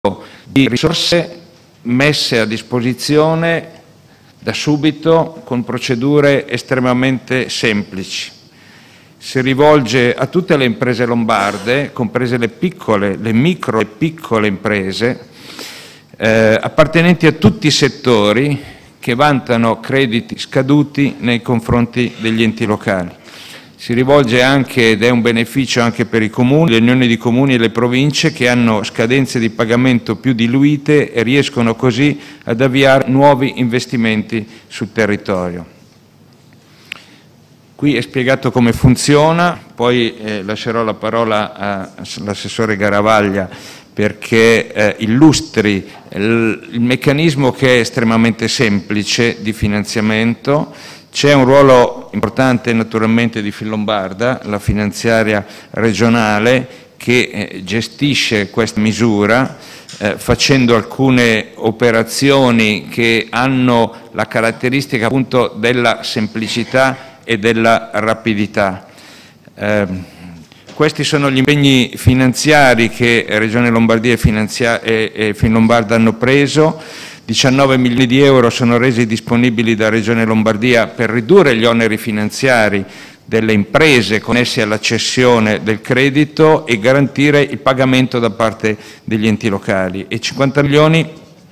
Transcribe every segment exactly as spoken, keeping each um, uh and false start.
di risorse messe a disposizione da subito con procedure estremamente semplici. Si rivolge a tutte le imprese lombarde, comprese le piccole, le micro e piccole imprese, eh, appartenenti a tutti i settori che vantano crediti scaduti nei confronti degli enti locali. Si rivolge anche, ed è un beneficio anche per i comuni, le unioni di comuni e le province che hanno scadenze di pagamento più diluite e riescono così ad avviare nuovi investimenti sul territorio. Qui è spiegato come funziona, poi eh, lascerò la parola all'assessore Garavaglia perché eh, illustri il, il meccanismo che è estremamente semplice di finanziamento. C'è un ruolo importante naturalmente di Finlombarda, la finanziaria regionale, che eh, gestisce questa misura eh, facendo alcune operazioni che hanno la caratteristica appunto della semplicità e della rapidità. Eh, questi sono gli impegni finanziari che Regione Lombardia e, e Finlombarda hanno preso. diciannove milioni di euro sono resi disponibili da Regione Lombardia per ridurre gli oneri finanziari delle imprese connessi alla cessione del credito e garantire il pagamento da parte degli enti locali. E cinquanta milioni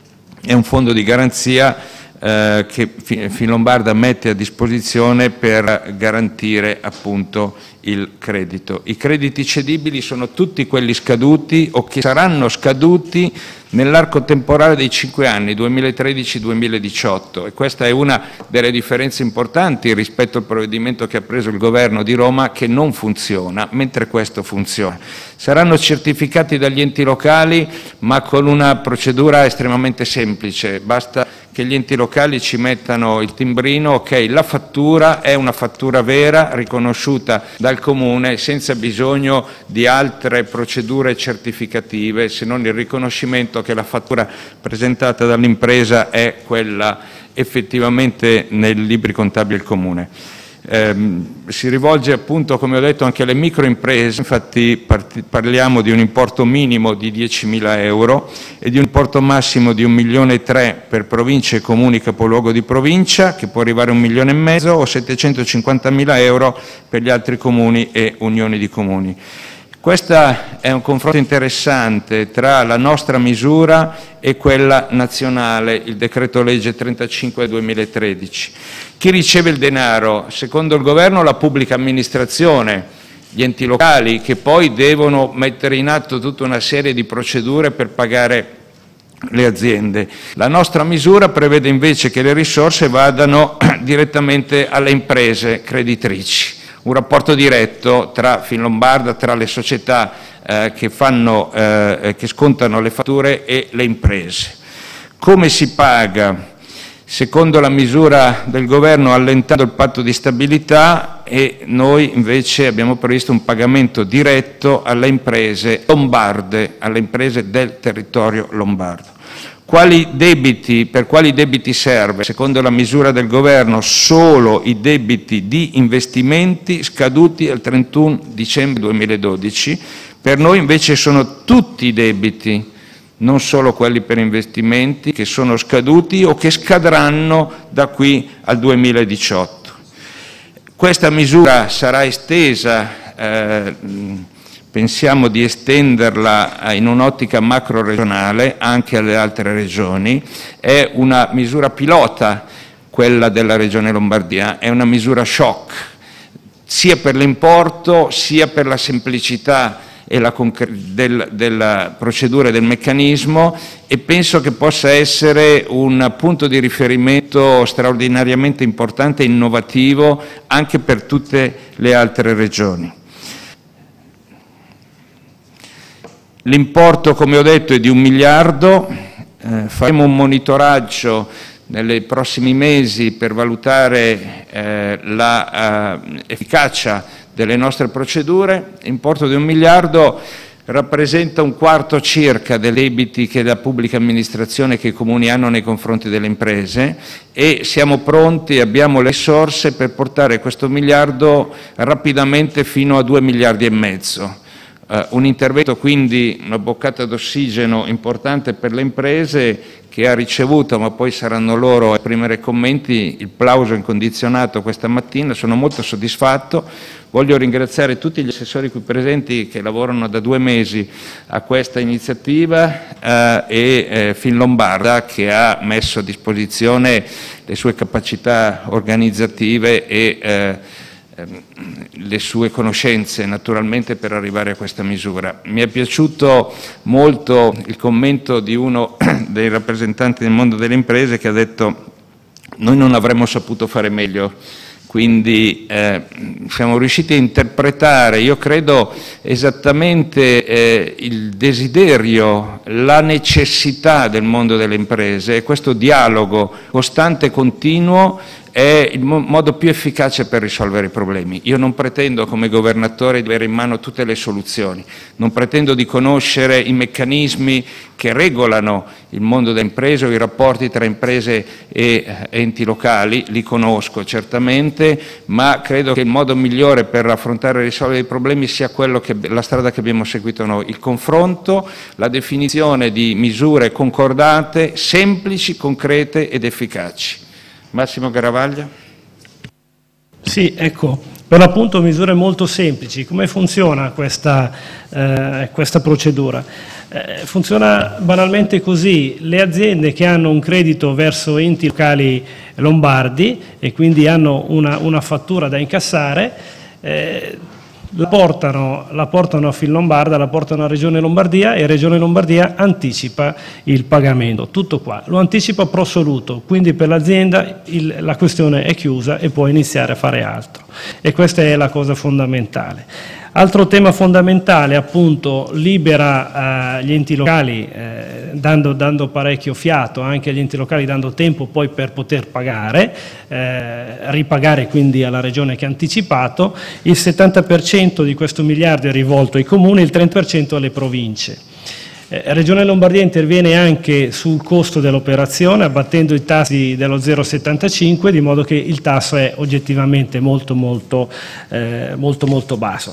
è un fondo di garanzia eh, che Finlombarda mette a disposizione per garantire appunto il credito. I crediti cedibili sono tutti quelli scaduti o che saranno scaduti nell'arco temporale dei cinque anni, duemilatredici duemiladiciotto, e questa è una delle differenze importanti rispetto al provvedimento che ha preso il Governo di Roma, che non funziona, mentre questo funziona. Saranno certificati dagli enti locali, ma con una procedura estremamente semplice, basta che gli enti locali ci mettano il timbrino, ok, la fattura è una fattura vera, riconosciuta dal Comune, senza bisogno di altre procedure certificative, se non il riconoscimento che la fattura presentata dall'impresa è quella effettivamente nei libri contabili del Comune. Eh, si rivolge appunto, come ho detto, anche alle microimprese, infatti parliamo di un importo minimo di diecimila euro e di un importo massimo di un milione e tre per province e comuni capoluogo di provincia, che può arrivare a un milione e mezzo, o settecentocinquantamila euro per gli altri comuni e unioni di comuni. Questo è un confronto interessante tra la nostra misura e quella nazionale, il decreto legge trentacinque duemilatredici. Chi riceve il denaro? Secondo il Governo la pubblica amministrazione, gli enti locali, che poi devono mettere in atto tutta una serie di procedure per pagare le aziende. La nostra misura prevede invece che le risorse vadano direttamente alle imprese creditrici. Un rapporto diretto tra Finlombarda, tra le società eh, che, fanno, eh, che scontano le fatture e le imprese. Come si paga? Secondo la misura del Governo, allentando il patto di stabilità, e noi invece abbiamo previsto un pagamento diretto alle imprese lombarde, alle imprese del territorio lombardo. Quali debiti, per quali debiti serve? Secondo la misura del Governo solo i debiti di investimenti scaduti al trentuno dicembre duemiladodici, per noi invece sono tutti i debiti, non solo quelli per investimenti, che sono scaduti o che scadranno da qui al duemiladiciotto. Questa misura sarà estesa, eh, pensiamo di estenderla in un'ottica macro regionale anche alle altre regioni. È una misura pilota quella della Regione Lombardia, è una misura shock, sia per l'importo sia per la semplicità e la del, della procedura e del meccanismo, e penso che possa essere un punto di riferimento straordinariamente importante e innovativo anche per tutte le altre regioni. L'importo, come ho detto, è di un miliardo, eh, faremo un monitoraggio nei prossimi mesi per valutare eh, l'efficacia eh, delle nostre procedure. L'importo di un miliardo rappresenta un quarto circa dei debiti che la pubblica amministrazione e che i comuni hanno nei confronti delle imprese, e siamo pronti, abbiamo le risorse per portare questo miliardo rapidamente fino a due miliardi e mezzo. Uh, un intervento quindi, una boccata d'ossigeno importante per le imprese, che ha ricevuto, ma poi saranno loro a esprimere commenti, il plauso incondizionato questa mattina. Sono molto soddisfatto. Voglio ringraziare tutti gli assessori qui presenti che lavorano da due mesi a questa iniziativa eh, e eh, Finlombarda, che ha messo a disposizione le sue capacità organizzative e eh, le sue conoscenze naturalmente per arrivare a questa misura. Mi è piaciuto molto il commento di uno dei rappresentanti del mondo delle imprese che ha detto: noi non avremmo saputo fare meglio. Quindi eh, siamo riusciti a interpretare, io credo, esattamente eh, il desiderio, la necessità del mondo delle imprese, e questo dialogo costante e continuo è il mo modo più efficace per risolvere i problemi. Io non pretendo come governatore di avere in mano tutte le soluzioni, non pretendo di conoscere i meccanismi che regolano il mondo delle imprese o i rapporti tra imprese e enti locali, li conosco certamente, ma credo che il modo migliore per affrontare e risolvere i problemi sia quello che, la strada che abbiamo seguito noi, il confronto, la definizione di misure concordate, semplici, concrete ed efficaci. Massimo Garavaglia. Sì, ecco, per l'appunto misure molto semplici. Come funziona questa, eh, questa procedura? Eh, funziona banalmente così: le aziende che hanno un credito verso enti locali lombardi e quindi hanno una, una fattura da incassare, eh, La portano, la portano a Finlombarda, la portano a Regione Lombardia e Regione Lombardia anticipa il pagamento. Tutto qua. Lo anticipa pro soluto, quindi per l'azienda la questione è chiusa e può iniziare a fare altro. E questa è la cosa fondamentale. Altro tema fondamentale, appunto, libera eh, gli enti locali eh, dando, dando parecchio fiato anche agli enti locali, dando tempo poi per poter pagare, eh, ripagare quindi alla Regione che ha anticipato. Il settanta per cento di questo miliardo è rivolto ai comuni, il trenta per cento alle province. Eh, Regione Lombardia interviene anche sul costo dell'operazione abbattendo i tassi dello zero virgola settantacinque, di modo che il tasso è oggettivamente molto molto, eh, molto, molto basso.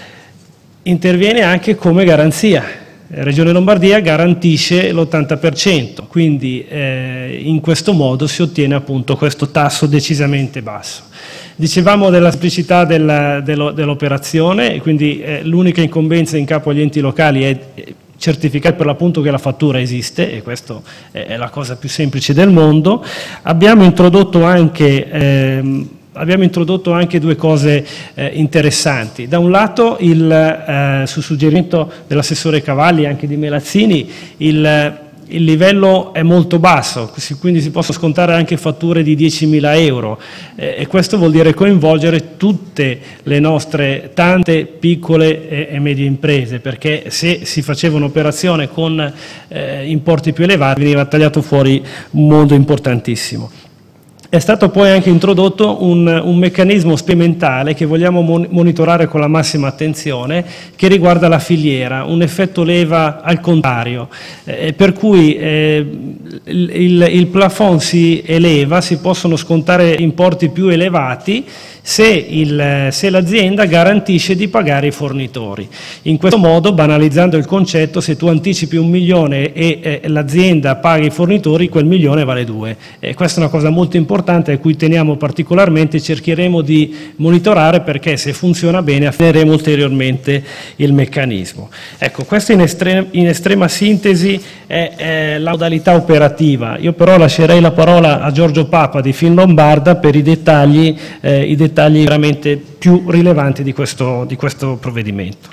Interviene anche come garanzia. Regione Lombardia garantisce l'ottanta per cento, quindi eh, in questo modo si ottiene appunto questo tasso decisamente basso. Dicevamo della semplicità dell'operazione, quindi eh, l'unica incombenza in capo agli enti locali è certificare per l'appunto che la fattura esiste, e questa è la cosa più semplice del mondo. Abbiamo introdotto anche, ehm, abbiamo introdotto anche due cose eh, interessanti. Da un lato, il, eh, su suggerimento dell'assessore Cavalli e anche di Melazzini, il il livello è molto basso, quindi si possono scontare anche fatture di diecimila euro eh, e questo vuol dire coinvolgere tutte le nostre tante piccole e, e medie imprese, perché se si faceva un'operazione con eh, importi più elevati veniva tagliato fuori un mondo importantissimo. È stato poi anche introdotto un, un meccanismo sperimentale che vogliamo mon monitorare con la massima attenzione, che riguarda la filiera, un effetto leva al contrario, eh, per cui eh, il, il plafond si eleva, si possono scontare importi più elevati se, se l'azienda garantisce di pagare i fornitori. In questo modo, banalizzando il concetto, se tu anticipi un milione e eh, l'azienda paga i fornitori, quel milione vale due. Eh, questa è una cosa molto importante a cui teniamo particolarmente, cercheremo di monitorare, perché se funziona bene affineremo ulteriormente il meccanismo. Ecco, questa in, estre in estrema sintesi è, è la modalità operativa. Io però lascerei la parola a Giorgio Papa di Finlombarda per i dettagli, eh, i dettagli veramente più rilevanti di questo, di questo provvedimento.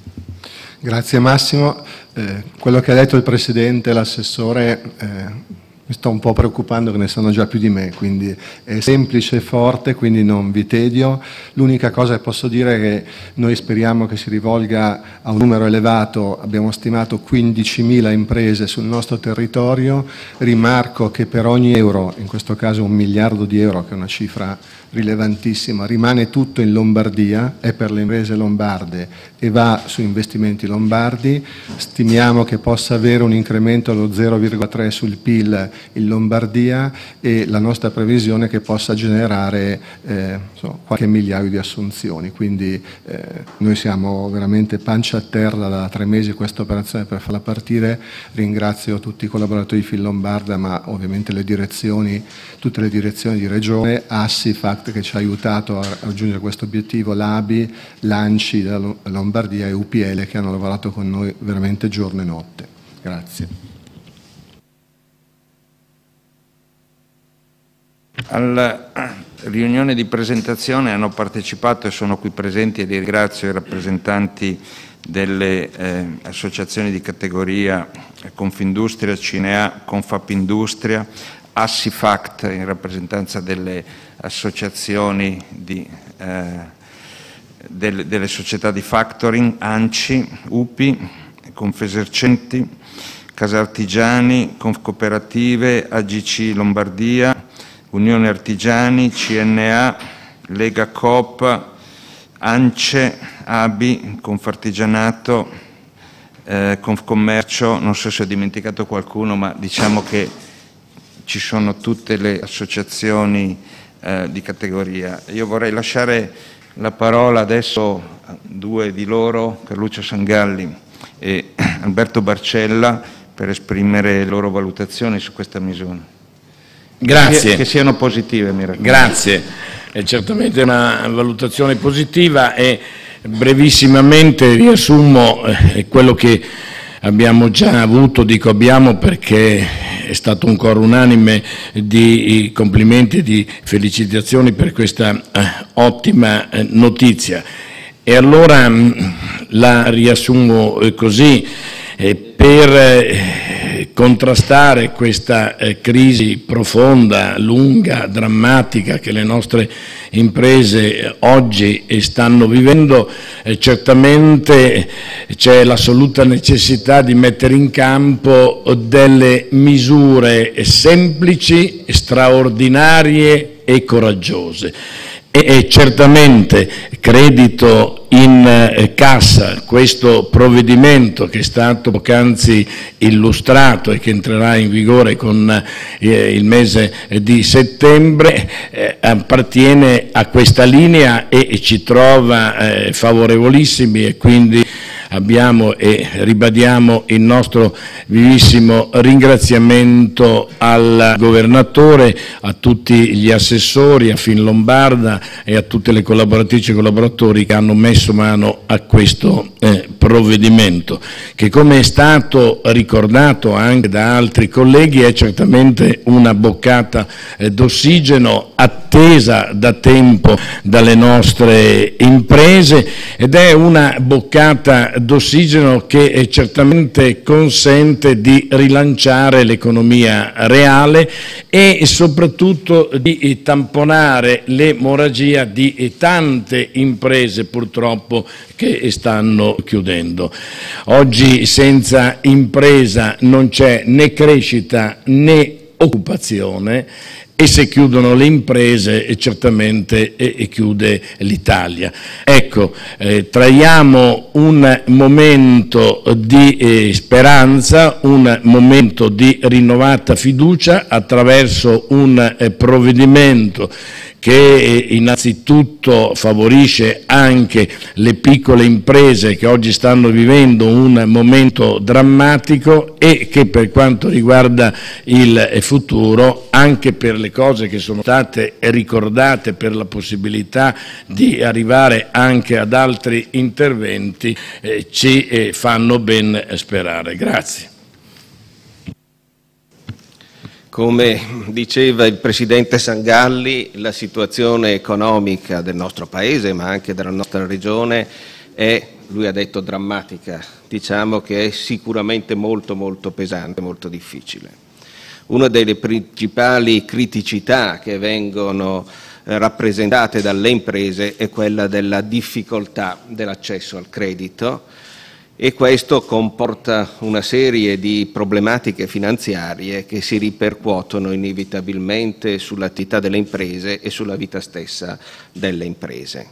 Grazie Massimo. Eh, quello che ha detto il Presidente e l'Assessore eh, mi sto un po' preoccupando, che ne sanno già più di me, quindi è semplice e forte, quindi non vi tedio. L'unica cosa che posso dire è che noi speriamo che si rivolga a un numero elevato, abbiamo stimato quindicimila imprese sul nostro territorio. Rimarco che per ogni euro, in questo caso un miliardo di euro, che è una cifra rilevantissima, rimane tutto in Lombardia, è per le imprese lombarde e va su investimenti lombardi. Stimiamo che possa avere un incremento allo zero virgola tre sul P I L in Lombardia e la nostra previsione è che possa generare eh, insomma, qualche migliaio di assunzioni, quindi eh, noi siamo veramente pancia a terra da tre mesi questa operazione per farla partire. Ringrazio tutti i collaboratori di Finlombarda, ma ovviamente le direzioni, tutte le direzioni di Regione, Assifact che ci ha aiutato a raggiungere questo obiettivo, l'A B I, l'ANCI della Lombardia e U P L che hanno lavorato con noi veramente giorno e notte. Grazie. Alla riunione di presentazione hanno partecipato e sono qui presenti, e li ringrazio, i rappresentanti delle eh, associazioni di categoria Confindustria, Cinea, Confapindustria, Assifact in rappresentanza delle associazioni di, eh, delle, delle società di factoring, ANCI, U P I, Confesercenti, Casartigiani, Confcooperative, A G C Lombardia, Unione Artigiani, C N A, Lega Coop, ANCE, A B I, Confartigianato, eh, Confcommercio, non so se ho dimenticato qualcuno, ma diciamo che ci sono tutte le associazioni eh, di categoria. Io vorrei lasciare la parola adesso a due di loro, Carluccio Sangalli e Alberto Barcella, per esprimere le loro valutazioni su questa misura. Grazie. Che, che siano positive, mi raccomando. Grazie, è certamente una valutazione positiva e brevissimamente riassumo eh, quello che abbiamo già avuto, dico abbiamo perché è stato un coro unanime di complimenti e di felicitazioni per questa eh, ottima eh, notizia. E allora mh, la riassumo eh, così, eh, per eh, contrastare questa eh, crisi profonda, lunga, drammatica che le nostre imprese eh, oggi stanno vivendo, eh, certamente c'è l'assoluta necessità di mettere in campo delle misure semplici, straordinarie e coraggiose. E certamente credito in cassa, questo provvedimento che è stato poc'anzi illustrato e che entrerà in vigore con eh, il mese di settembre, eh, appartiene a questa linea e, e ci trova eh, favorevolissimi, e quindi abbiamo e ribadiamo il nostro vivissimo ringraziamento al governatore, a tutti gli assessori, a Finlombarda e a tutte le collaboratrici e collaboratori che hanno messo mano a questo eh, provvedimento, che, come è stato ricordato anche da altri colleghi, è certamente una boccata eh, d'ossigeno attesa da tempo dalle nostre imprese, ed è una boccata d'ossigeno che certamente consente di rilanciare l'economia reale e soprattutto di tamponare l'emorragia di tante imprese purtroppo che stanno chiudendo. Oggi senza impresa non c'è né crescita né occupazione, e se chiudono le imprese certamente eh, chiude l'Italia. Ecco, eh, traiamo un momento di eh, speranza, un momento di rinnovata fiducia attraverso un eh, provvedimento che innanzitutto favorisce anche le piccole imprese che oggi stanno vivendo un momento drammatico, e che per quanto riguarda il futuro, anche per le cose che sono state ricordate, per la possibilità di arrivare anche ad altri interventi, eh, ci eh, fanno ben sperare. Grazie. Come diceva il Presidente Sangalli, la situazione economica del nostro Paese, ma anche della nostra Regione, è, lui ha detto, drammatica. Diciamo che è sicuramente molto molto pesante, molto difficile. Una delle principali criticità che vengono eh, rappresentate dalle imprese è quella della difficoltà dell'accesso al credito, e questo comporta una serie di problematiche finanziarie che si ripercuotono inevitabilmente sull'attività delle imprese e sulla vita stessa delle imprese.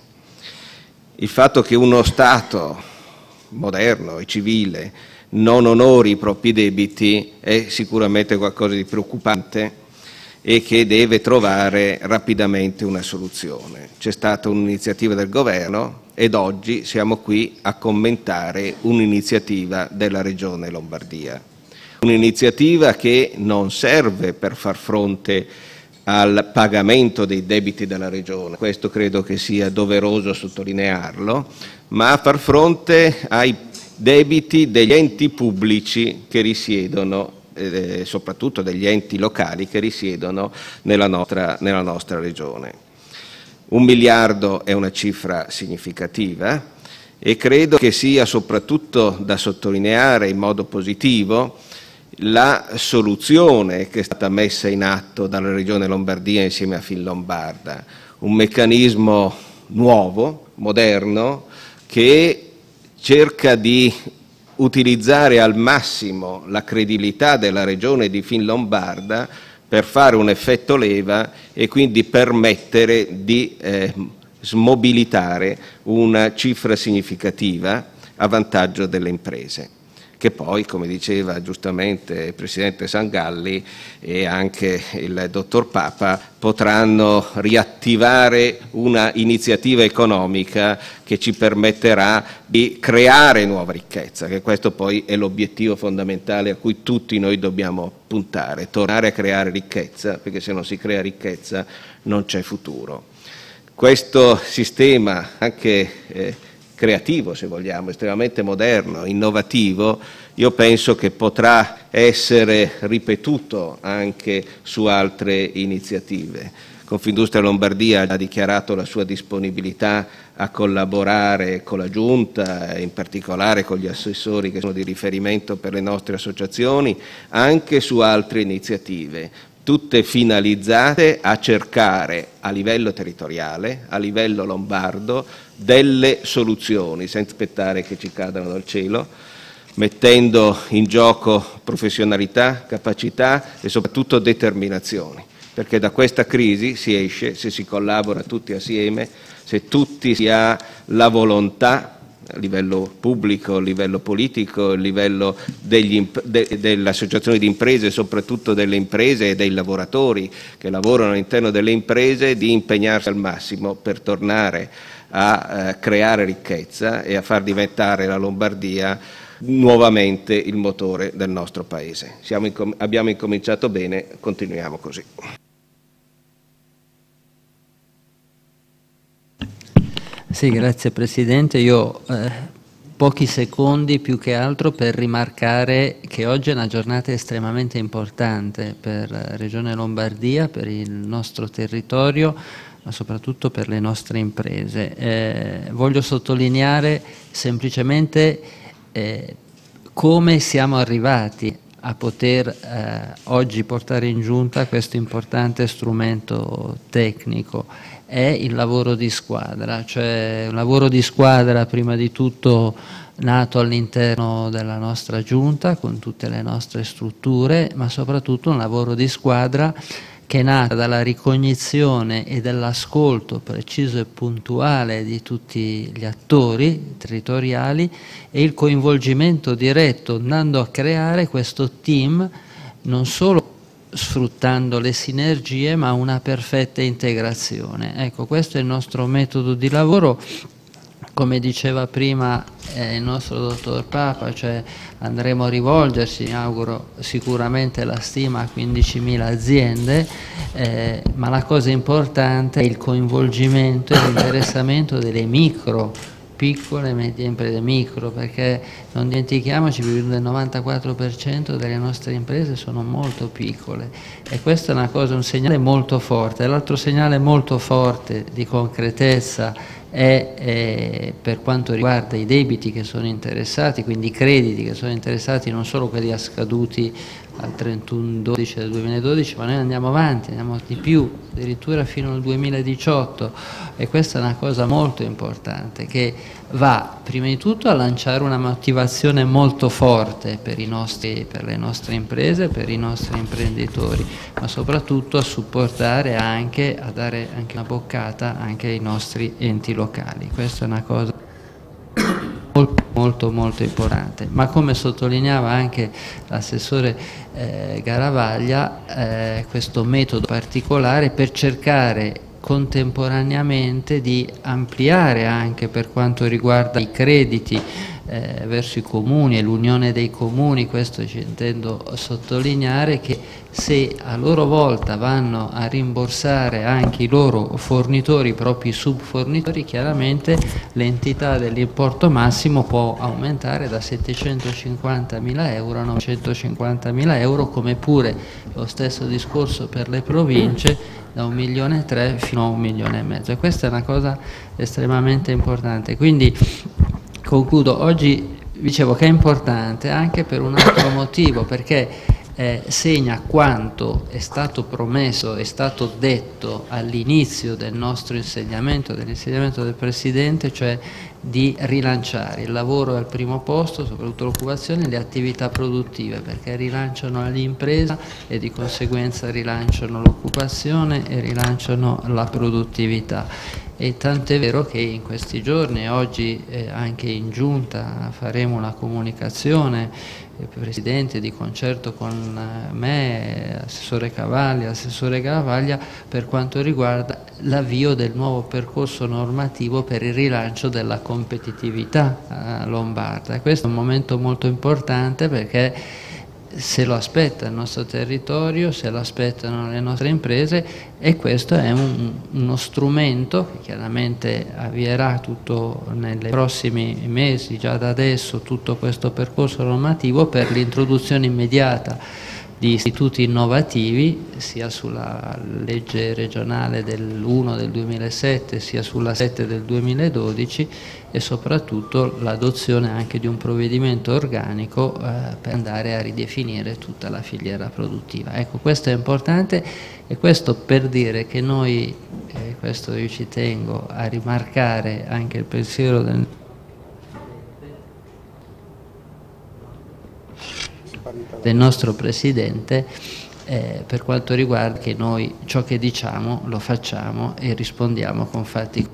Il fatto che uno Stato moderno e civile non onori i propri debiti è sicuramente qualcosa di preoccupante e che deve trovare rapidamente una soluzione. C'è stata un'iniziativa del Governo ed oggi siamo qui a commentare un'iniziativa della Regione Lombardia. Un'iniziativa che non serve per far fronte al pagamento dei debiti della Regione, questo credo che sia doveroso sottolinearlo, ma a far fronte ai debiti degli enti pubblici che risiedono, eh, soprattutto degli enti locali che risiedono nella nostra, nella nostra Regione. Un miliardo è una cifra significativa e credo che sia soprattutto da sottolineare in modo positivo la soluzione che è stata messa in atto dalla Regione Lombardia insieme a Finlombarda, un meccanismo nuovo, moderno, che cerca di utilizzare al massimo la credibilità della Regione di Finlombarda per fare un effetto leva e quindi permettere di eh, smobilitare una cifra significativa a vantaggio delle imprese, che poi, come diceva giustamente il Presidente Sangalli e anche il Dottor Papa, potranno riattivare una iniziativa economica che ci permetterà di creare nuova ricchezza, che questo poi è l'obiettivo fondamentale a cui tutti noi dobbiamo puntare, tornare a creare ricchezza, perché se non si crea ricchezza non c'è futuro. Questo sistema anche eh, creativo, se vogliamo, estremamente moderno, innovativo, io penso che potrà essere ripetuto anche su altre iniziative. Confindustria Lombardia ha dichiarato la sua disponibilità a collaborare con la Giunta e in particolare con gli assessori che sono di riferimento per le nostre associazioni, anche su altre iniziative, tutte finalizzate a cercare a livello territoriale, a livello lombardo, delle soluzioni, senza aspettare che ci cadano dal cielo, mettendo in gioco professionalità, capacità e soprattutto determinazione, perché da questa crisi si esce se si collabora tutti assieme, se tutti si ha la volontà a livello pubblico, a livello politico, a livello degli, de, delle associazioni di imprese, soprattutto delle imprese e dei lavoratori che lavorano all'interno delle imprese, di impegnarsi al massimo per tornare a eh, creare ricchezza e a far diventare la Lombardia nuovamente il motore del nostro Paese. Siamo in, abbiamo incominciato bene, continuiamo così. Sì, grazie Presidente. Io eh, pochi secondi più che altro per rimarcare che oggi è una giornata estremamente importante per la Regione Lombardia, per il nostro territorio, ma soprattutto per le nostre imprese. Eh, voglio sottolineare semplicemente eh, come siamo arrivati a poter eh, oggi portare in giunta questo importante strumento tecnico. È il lavoro di squadra, cioè un lavoro di squadra prima di tutto nato all'interno della nostra giunta con tutte le nostre strutture, ma soprattutto un lavoro di squadra che è nata dalla ricognizione e dall'ascolto preciso e puntuale di tutti gli attori territoriali e il coinvolgimento diretto, andando a creare questo team non solo sfruttando le sinergie ma una perfetta integrazione. Ecco, questo è il nostro metodo di lavoro. Come diceva prima eh, il nostro Dottor Papa, cioè andremo a rivolgerci, mi auguro sicuramente la stima a quindicimila aziende, eh, ma la cosa importante è il coinvolgimento e l'interessamento delle micro, piccole e medie imprese, micro, perché non dimentichiamoci che il novantaquattro per cento delle nostre imprese sono molto piccole e questa è una cosa, un segnale molto forte. L'altro segnale molto forte di concretezza è eh, per quanto riguarda i debiti che sono interessati, quindi i crediti che sono interessati, non solo quelli scaduti al trentuno dodici del duemiladodici, ma noi andiamo avanti, andiamo di più, addirittura fino al duemiladiciotto, e questa è una cosa molto importante che va prima di tutto a lanciare una motivazione molto forte per, i nostri, per le nostre imprese, per i nostri imprenditori, ma soprattutto a supportare anche, a dare anche una boccata anche ai nostri enti locali. Questa è una cosa molto molto molto importante, ma come sottolineava anche l'assessore eh, Garavaglia, eh, questo metodo particolare per cercare contemporaneamente di ampliare anche per quanto riguarda i crediti eh, verso i comuni e l'unione dei comuni. Questo ci intendo sottolineare, che se a loro volta vanno a rimborsare anche i loro fornitori, i propri subfornitori, chiaramente l'entità dell'importo massimo può aumentare da settecentocinquantamila euro a novecentocinquantamila euro, come pure lo stesso discorso per le province, da un milione e tre fino a un milione e mezzo, e questa è una cosa estremamente importante. Quindi concludo, oggi dicevo che è importante anche per un altro motivo, perché eh, segna quanto è stato promesso, è stato detto all'inizio del nostro insediamento, dell'insediamento del Presidente, cioè di rilanciare il lavoro al primo posto, soprattutto l'occupazione e le attività produttive, perché rilanciano l'impresa e di conseguenza rilanciano l'occupazione e rilanciano la produttività. E tant'è vero che in questi giorni, oggi eh, anche in giunta faremo una comunicazione, il Presidente di concerto con me, Assessore Cavalli, Assessore Garavaglia, per quanto riguarda l'avvio del nuovo percorso normativo per il rilancio della competitività lombarda. E questo è un momento molto importante, perché se lo aspetta il nostro territorio, se lo aspettano le nostre imprese, e questo è un, uno strumento che chiaramente avvierà tutto nei prossimi mesi, già da adesso, tutto questo percorso normativo per l'introduzione immediata di istituti innovativi, sia sulla legge regionale dell'uno del duemilasette, sia sulla sette del duemiladodici, e soprattutto l'adozione anche di un provvedimento organico eh, per andare a ridefinire tutta la filiera produttiva. Ecco, questo è importante, e questo per dire che noi, eh, questo io ci tengo a rimarcare anche il pensiero del del nostro Presidente, eh, per quanto riguarda che noi ciò che diciamo lo facciamo e rispondiamo con fatti.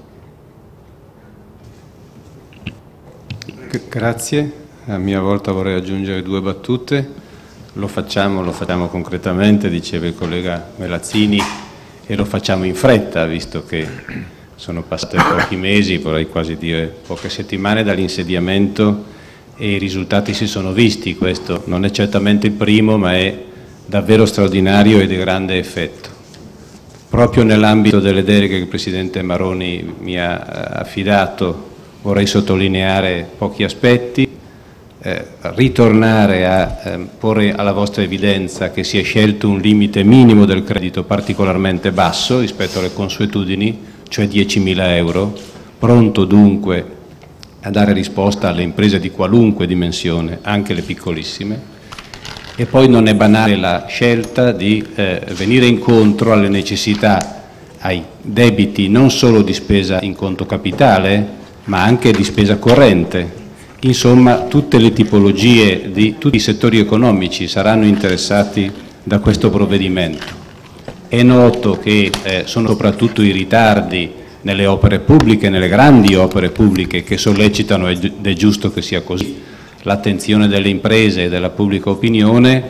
Grazie, a mia volta vorrei aggiungere due battute. Lo facciamo, lo facciamo concretamente, diceva il collega Melazzini, e lo facciamo in fretta, visto che sono passati pochi mesi, vorrei quasi dire poche settimane dall'insediamento, e i risultati si sono visti. Questo non è certamente il primo, ma è davvero straordinario e di grande effetto. Proprio nell'ambito delle deleghe che il Presidente Maroni mi ha affidato, vorrei sottolineare pochi aspetti, eh, ritornare a eh, porre alla vostra evidenza che si è scelto un limite minimo del credito particolarmente basso rispetto alle consuetudini, cioè diecimila euro, pronto dunque a dare risposta alle imprese di qualunque dimensione, anche le piccolissime. E poi non è banale la scelta di eh, venire incontro alle necessità, ai debiti non solo di spesa in conto capitale, ma anche di spesa corrente. Insomma, tutte le tipologie di tutti i settori economici saranno interessati da questo provvedimento. È noto che eh, sono soprattutto i ritardi nelle opere pubbliche, nelle grandi opere pubbliche, che sollecitano, ed è giusto che sia così, l'attenzione delle imprese e della pubblica opinione,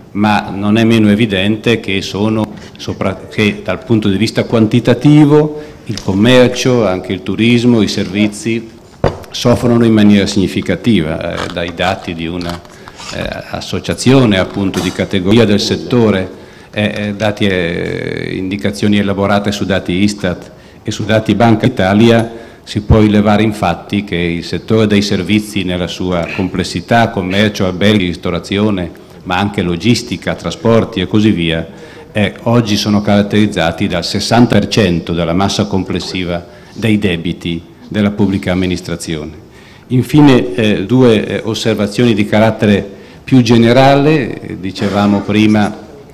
ma non è meno evidente che, sono, sopra, che dal punto di vista quantitativo il commercio, anche il turismo, i servizi soffrono in maniera significativa, eh, dai dati di una eh, associazione appunto di categoria del settore, eh, dati, eh, indicazioni elaborate su dati Istat e su dati Banca Italia, si può rilevare infatti che il settore dei servizi nella sua complessità, commercio, alberghi, ristorazione, ma anche logistica, trasporti e così via, eh, oggi sono caratterizzati dal sessanta per cento della massa complessiva dei debiti della pubblica amministrazione. Infine eh, due eh, osservazioni di carattere più generale, dicevamo prima,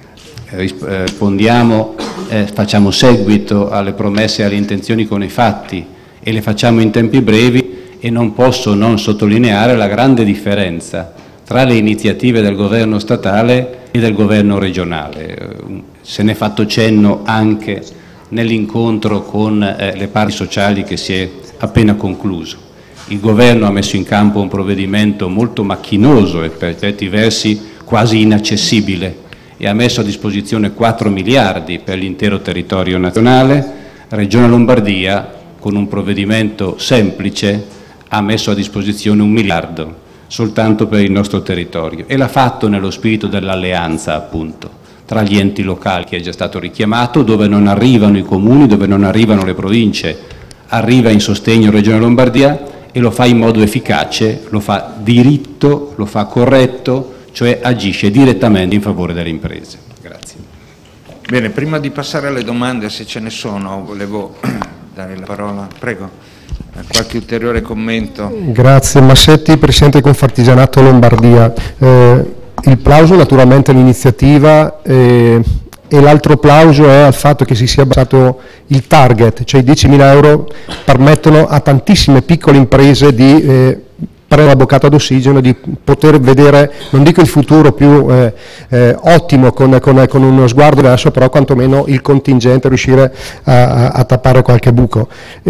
rispondiamo, eh, facciamo seguito alle promesse e alle intenzioni con i fatti e le facciamo in tempi brevi, e non posso non sottolineare la grande differenza tra le iniziative del governo statale e del governo regionale. Se ne è fatto cenno anche nell'incontro con eh, le parti sociali che si è appena concluso. Il governo ha messo in campo un provvedimento molto macchinoso e per certi versi quasi inaccessibile e ha messo a disposizione quattro miliardi per l'intero territorio nazionale. Regione Lombardia, con un provvedimento semplice, ha messo a disposizione un miliardo soltanto per il nostro territorio, e l'ha fatto nello spirito dell'alleanza, appunto, tra gli enti locali, che è già stato richiamato, dove non arrivano i comuni, dove non arrivano le province, arriva in sostegno Regione Lombardia, e lo fa in modo efficace, lo fa diritto, lo fa corretto, cioè agisce direttamente in favore delle imprese. Grazie. Bene, prima di passare alle domande, se ce ne sono, volevo dare la parola. Prego. Qualche ulteriore commento? Grazie. Massetti, Presidente del Confartigianato Lombardia. Eh, il plauso naturalmente all'iniziativa eh, e l'altro plauso è al fatto che si sia abbassato il target, cioè i diecimila euro permettono a tantissime piccole imprese di eh, prendere una boccata d'ossigeno, di poter vedere, non dico il futuro più eh, eh, ottimo con, con, con uno sguardo diverso, però quantomeno il contingente, riuscire a, a, a tappare qualche buco.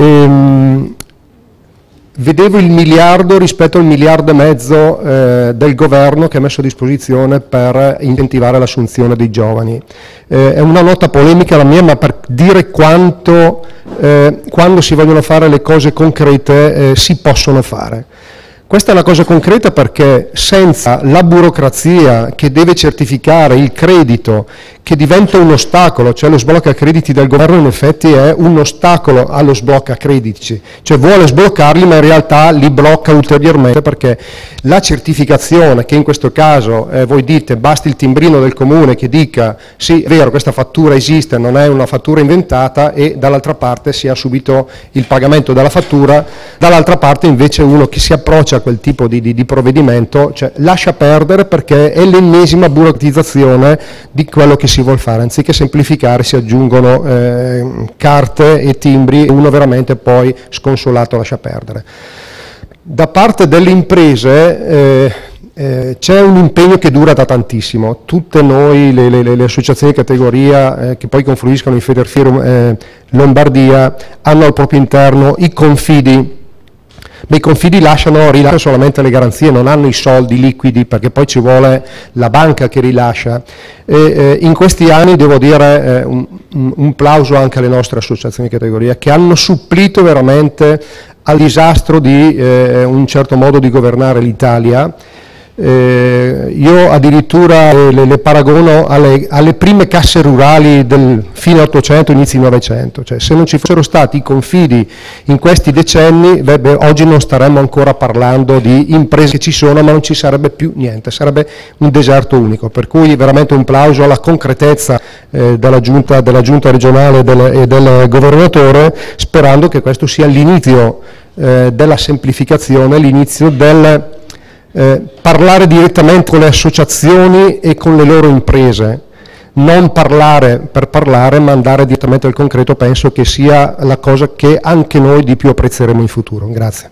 Ehm, Vedevo il miliardo rispetto al miliardo e mezzo eh, del governo che ha messo a disposizione per incentivare l'assunzione dei giovani. Eh, è una nota polemica la mia, ma per dire quanto eh, quando si vogliono fare le cose concrete eh, si possono fare. Questa è una cosa concreta perché senza la burocrazia che deve certificare il credito, che diventa un ostacolo, cioè lo sblocca crediti del governo in effetti è un ostacolo allo sblocca crediti, cioè vuole sbloccarli ma in realtà li blocca ulteriormente, perché la certificazione, che in questo caso eh, voi dite basti il timbrino del comune che dica sì è vero questa fattura esiste, non è una fattura inventata, e dall'altra parte si ha subito il pagamento della fattura, dall'altra parte invece uno che si approccia a quel tipo di, di, di provvedimento, cioè, lascia perdere, perché è l'ennesima burocratizzazione di quello che si vuol fare, anziché semplificare si aggiungono eh, carte e timbri e uno veramente poi sconsolato lascia perdere. Da parte delle imprese eh, eh, c'è un impegno che dura da tantissimo, tutte noi le, le, le associazioni di categoria eh, che poi confluiscono in Federfirum eh, Lombardia hanno al proprio interno i confidi. Beh, i confidi lasciano, rilasciano solamente le garanzie, non hanno i soldi liquidi, perché poi ci vuole la banca che rilascia. E, eh, in questi anni devo dire eh, un, un plauso anche alle nostre associazioni di categoria che hanno supplito veramente al disastro di eh, un certo modo di governare l'Italia. Eh, io addirittura le, le paragono alle, alle prime casse rurali del fine ottocento, inizi novecento, cioè se non ci fossero stati i confidi in questi decenni, beh, beh, oggi non staremmo ancora parlando di imprese che ci sono, ma non ci sarebbe più niente, sarebbe un deserto unico, per cui veramente un plauso alla concretezza eh, della, giunta, della giunta regionale del, e del governatore, sperando che questo sia l'inizio eh, della semplificazione, l'inizio del Eh, parlare direttamente con le associazioni e con le loro imprese, non parlare per parlare ma andare direttamente al concreto, penso che sia la cosa che anche noi di più apprezzeremo in futuro. Grazie.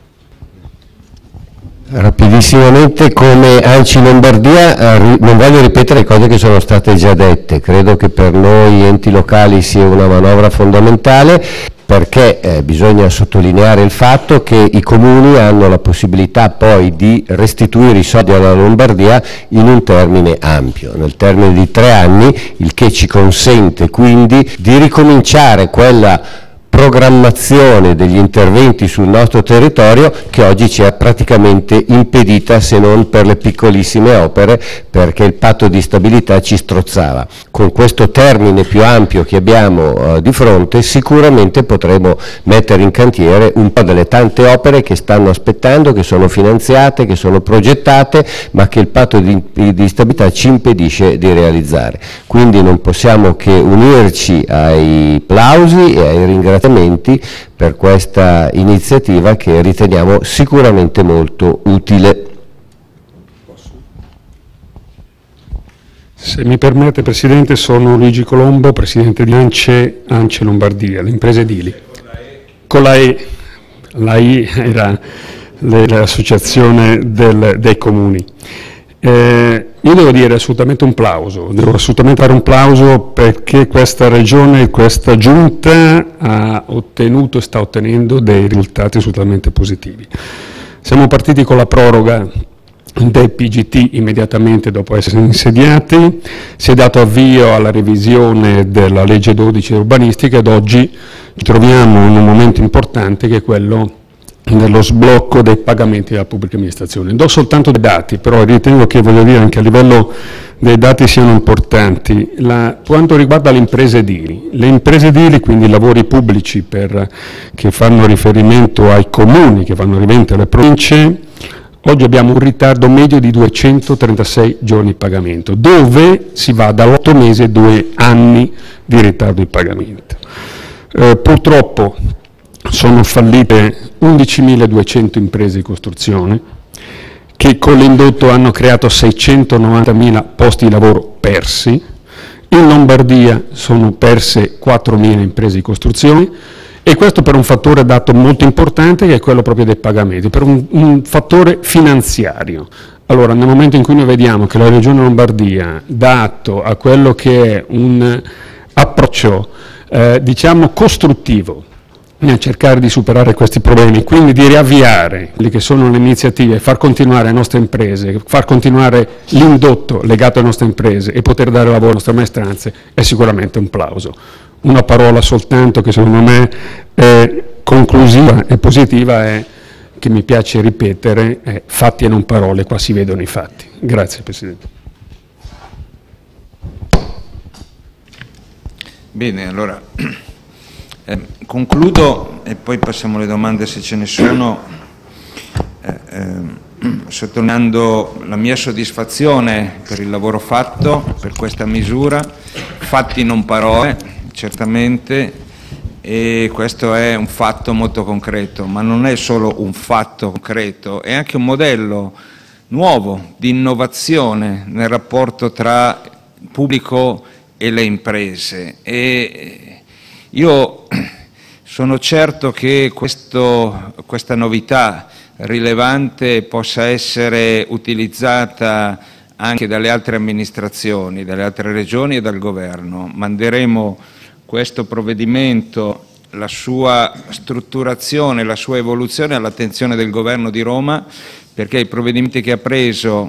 Rapidissimamente, come ANCI Lombardia non voglio ripetere cose che sono state già dette, credo che per noi enti locali sia una manovra fondamentale, perché eh, bisogna sottolineare il fatto che i comuni hanno la possibilità poi di restituire i soldi alla Lombardia in un termine ampio, nel termine di tre anni, il che ci consente quindi di ricominciare quella programmazione degli interventi sul nostro territorio che oggi ci è praticamente impedita, se non per le piccolissime opere, perché il patto di stabilità ci strozzava. Con questo termine più ampio che abbiamo eh, di fronte sicuramente potremo mettere in cantiere un po' delle tante opere che stanno aspettando, che sono finanziate, che sono progettate, ma che il patto di, di stabilità ci impedisce di realizzare. Quindi non possiamo che unirci ai plausi e ai ringraziamenti per questa iniziativa che riteniamo sicuramente molto utile. Se mi permette, Presidente, sono Luigi Colombo, Presidente di ANCE, ANCE Lombardia, le imprese edili. Con la E, la I era l'associazione del, dei comuni. Eh, io devo dire assolutamente un plauso, devo assolutamente dare un plauso perché questa regione, questa giunta ha ottenuto e sta ottenendo dei risultati assolutamente positivi. Siamo partiti con la proroga del P G T immediatamente dopo essere insediati, si è dato avvio alla revisione della legge dodici urbanistica ed oggi ci troviamo in un momento importante che è quello dello sblocco dei pagamenti della pubblica amministrazione. Do soltanto dei dati, però ritengo che, voglio dire, anche a livello dei dati siano importanti. La, quanto riguarda le imprese edili, le imprese edili, quindi i lavori pubblici per, che fanno riferimento ai comuni, che fanno riferimento alle province, oggi abbiamo un ritardo medio di duecentotrentasei giorni di pagamento, dove si va da otto mesi a due anni di ritardo di pagamento. Eh, purtroppo sono fallite undicimiladuecento imprese di costruzione che con l'indotto hanno creato seicentonovantamila posti di lavoro persi. In Lombardia sono perse quattromila imprese di costruzione e questo per un fattore dato molto importante che è quello proprio dei pagamenti, per un, un fattore finanziario. Allora, nel momento in cui noi vediamo che la Regione Lombardia dà atto a quello che è un approccio eh, diciamo costruttivo nel cercare di superare questi problemi, quindi di riavviare quelle che sono le iniziative, far continuare le nostre imprese, far continuare l'indotto legato alle nostre imprese e poter dare lavoro alle nostre maestranze, è sicuramente un plauso. Una parola soltanto che secondo me è conclusiva e positiva è, che mi piace ripetere, è fatti e non parole, qua si vedono i fatti. Grazie Presidente. Bene, allora Eh, concludo e poi passiamo alle domande se ce ne sono, eh, eh, sottolineando la mia soddisfazione per il lavoro fatto, per questa misura, fatti non parole, certamente, e questo è un fatto molto concreto, ma non è solo un fatto concreto, è anche un modello nuovo di innovazione nel rapporto tra il pubblico e le imprese. E, Io sono certo che questo, questa novità rilevante possa essere utilizzata anche dalle altre amministrazioni, dalle altre regioni e dal governo. Manderemo questo provvedimento, la sua strutturazione, la sua evoluzione all'attenzione del governo di Roma, perché i provvedimenti che ha preso,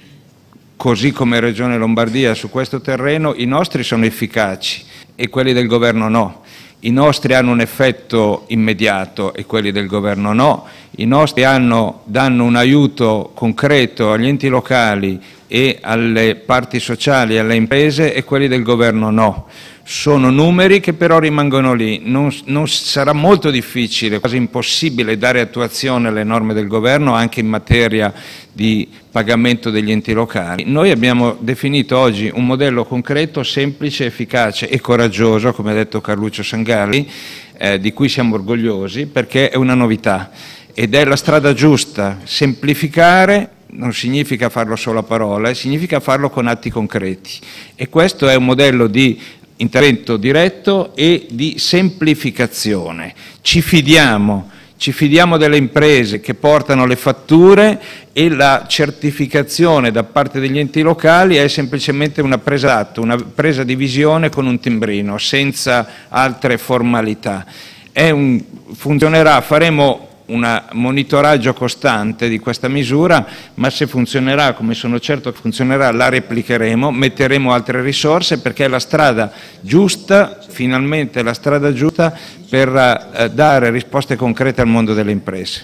così come Regione Lombardia, su questo terreno, i nostri sono efficaci e quelli del governo no. I nostri hanno un effetto immediato e quelli del governo no. I nostri hanno, danno un aiuto concreto agli enti locali e alle parti sociali e alle imprese e quelli del governo no. Sono numeri che però rimangono lì. Non, non sarà molto difficile, quasi impossibile, dare attuazione alle norme del governo anche in materia di pagamento degli enti locali. Noi abbiamo definito oggi un modello concreto, semplice, efficace e coraggioso, come ha detto Carluccio Sangalli, eh, di cui siamo orgogliosi perché è una novità ed è la strada giusta. Semplificare non significa farlo solo a parole, significa farlo con atti concreti e questo è un modello di intervento diretto e di semplificazione. Ci fidiamo, ci fidiamo delle imprese che portano le fatture e la certificazione da parte degli enti locali è semplicemente una presa d'atto, una presa di visione con un timbrino, senza altre formalità. È un, funzionerà, faremo un monitoraggio costante di questa misura, ma se funzionerà, come sono certo che funzionerà, la replicheremo, metteremo altre risorse perché è la strada giusta, finalmente la strada giusta per eh, dare risposte concrete al mondo delle imprese.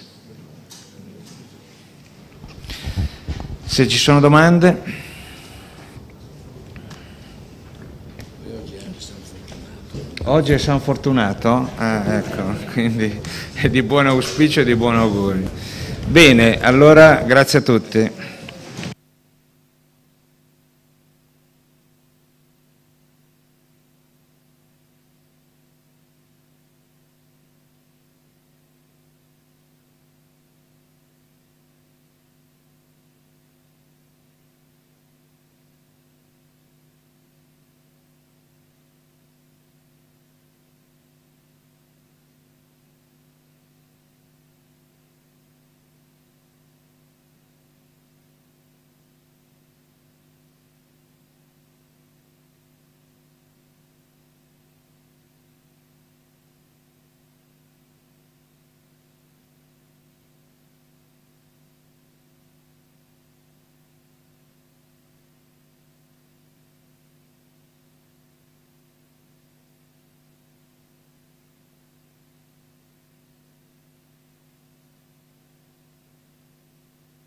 Se ci sono domande? Oggi è San Fortunato? Ah, ecco, quindi è di buon auspicio e di buon augurio. Bene, allora grazie a tutti.